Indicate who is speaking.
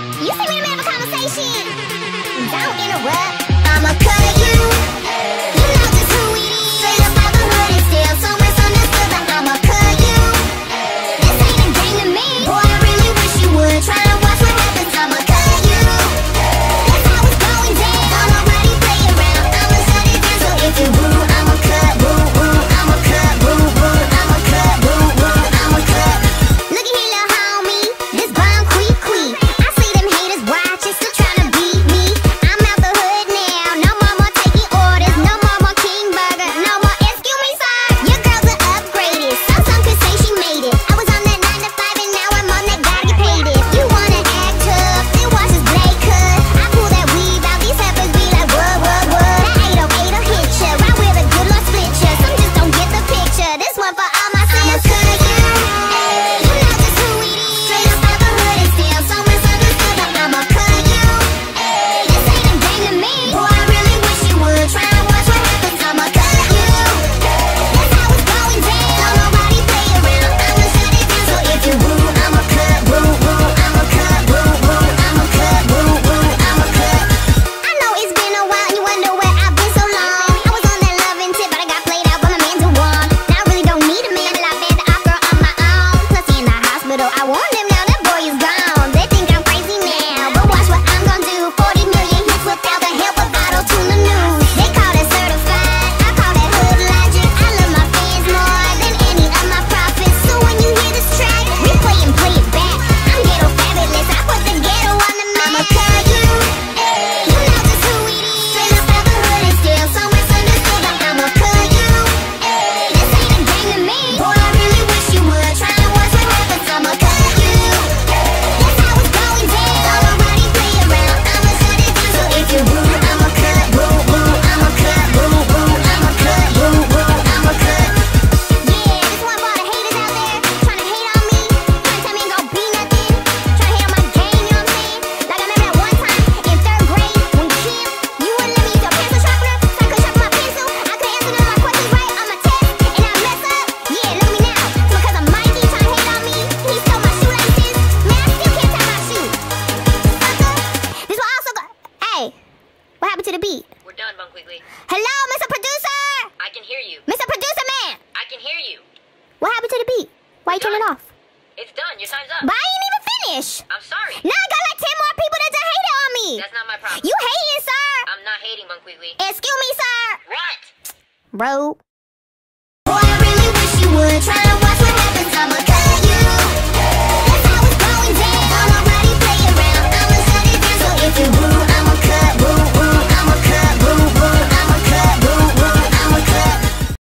Speaker 1: You see me in the middle of a conversation. Don't interrupt. I'ma cut you. You know just who it is. Straight up out the hood and still so misunderstood. But I'ma cut you. This ain't a game to me. Boy, I really wish you would. Try to watch what happens. I'ma cut you. That's how it's going down. Nobody play around. I'ma shut it down. So if you boo, I'ma cut. Boo, boo. I'ma cut. Boo, boo. I'ma cut. Boo, boo. I'ma cut. Look at here, little homie. This bomb quick. I see them haters watching, still tryna beat me. I'm out the hood now. No more taking orders. No more King Burger. No more excuse me, sir. Your girls are upgraded. Some could say she made it. I was on that 9 to 5 and now I'm on that gotta get paid it. You wanna act tough, then watch this blade cut. I pull that weave out, these heifers be like, what? That 808'll hit ya. Right where the good Lord split ya. Some just don't get the picture. This one for all my sins. I'ma cut you. You know just who it is. Straight up out the hood and still so misunderstood. But I'ma cut you. This ain't a game to me. Boy, I really wish you would. Try to watch what happens. I'ma cut you. That's how it's going down. Nobody play around. I'ma shut it down. So if you boo, I'ma cut. Boo, boo. I'ma cut. Boo, boo. I'ma cut. Boo, boo. I'ma cut. I know it's been a while and you wonder where I've been so long. I was on that loving tip, but I got played out by my man to one. Now I really don't need a man, but I bet the opera on my own. Plus he in the hospital. I warned him, now that boy is gone. They think I'm crazy now, but watch what I'm gonna do. 40 million hits without the help of auto-tune the news. They call that certified, I call that hood logic. I love my fans more than any of my prophets. So when you hear this track, replay and play it back. I'm ghetto fabulous, I put the ghetto on the map. I'ma cut you. You know just who it is. Straight up out the hood and still so misunderstood. But I'ma cut you. This ain't a game to me. Boy, I really wish you would. Try to watch what happens. I'ma cut you. That's how it's going down. Nobody play around. I'ma shut it down. So if you boo, I'ma cut. Boo, boo. I'ma cut. Boo, boo. I'ma cut. Boo, boo. I'ma cut. Yeah, this one for all the haters out there tryna hate on me, tryna tell me ain't gon' be nothing, tryna hate on my game, you know what I'm saying? Like I remember that one time in 3rd grade when Kim, you wouldn't let me use your pencil sharpener, so I could sharpen my pencil. I couldn't answer none of my questions right on my test, and I mess up. Yeah, look at me now. So because of Mikey tryna hate on me, he stole my shoelaces. Man, I still can't tie my shoe. Sucker. This will also go. Hey, what happened to the beat?
Speaker 2: We're done, Bunk Weekly.
Speaker 1: Hello, Mr. Producer!
Speaker 2: I can hear you.
Speaker 1: Mr. Producer Man!
Speaker 2: I can hear you.
Speaker 1: What happened to the beat? Why you turn it off?
Speaker 2: It's done. Your time's up.
Speaker 1: But I ain't even finished.
Speaker 2: I'm sorry.
Speaker 1: Now I got like 10 more people that just hated on me.
Speaker 2: That's not my problem.
Speaker 1: You hating, sir?
Speaker 2: I'm not hating, Bunk Weekly.
Speaker 1: Excuse me, sir.
Speaker 2: What?
Speaker 1: Bro.